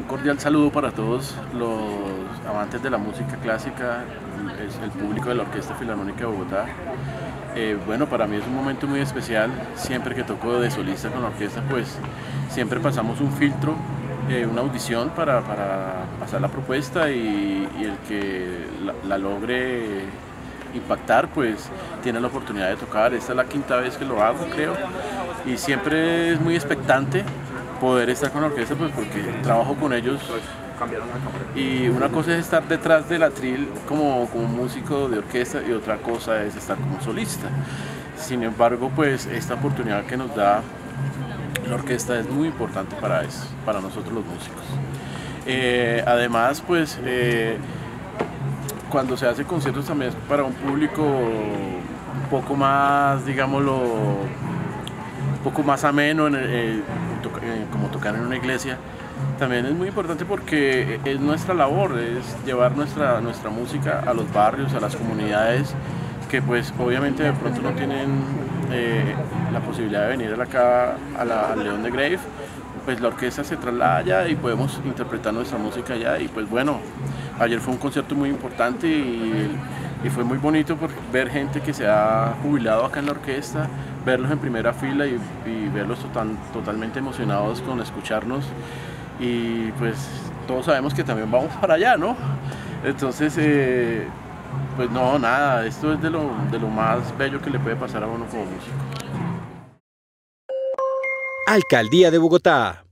Un cordial saludo para todos los amantes de la música clásica, es el público de la Orquesta Filarmónica de Bogotá. Bueno, para mí es un momento muy especial. Siempre que toco de solista con la orquesta, pues siempre pasamos un filtro, una audición para pasar la propuesta y el que la logre impactar, pues tiene la oportunidad de tocar. Esta es la quinta vez que lo hago, creo, y siempre es muy expectante poder estar con la orquesta, pues porque trabajo con ellos y una cosa es estar detrás del atril como músico de orquesta y otra cosa es estar como solista. Sin embargo, pues esta oportunidad que nos da la orquesta es muy importante para nosotros los músicos. Además, pues cuando se hace conciertos también es para un público un poco más, digámoslo, un poco más ameno, como tocar en una iglesia. También es muy importante porque es nuestra labor, es llevar nuestra música a los barrios, a las comunidades que pues obviamente de pronto no tienen la posibilidad de venir acá al León de Grave. Pues la orquesta se traslada allá y podemos interpretar nuestra música allá. Y pues bueno, ayer fue un concierto muy importante y fue muy bonito por ver gente que se ha jubilado acá en la orquesta, verlos en primera fila y verlos totalmente emocionados con escucharnos. Y pues todos sabemos que también vamos para allá, ¿no? Entonces, pues no, nada, esto es de lo más bello que le puede pasar a uno como músico. Alcaldía de Bogotá.